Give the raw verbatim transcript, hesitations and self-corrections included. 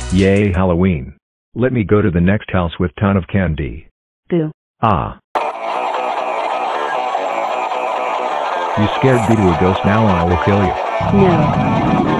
Yay Halloween. Let me go to the next house with ton of candy. Boo. Ah. You scared me to a ghost, now I will kill you. No.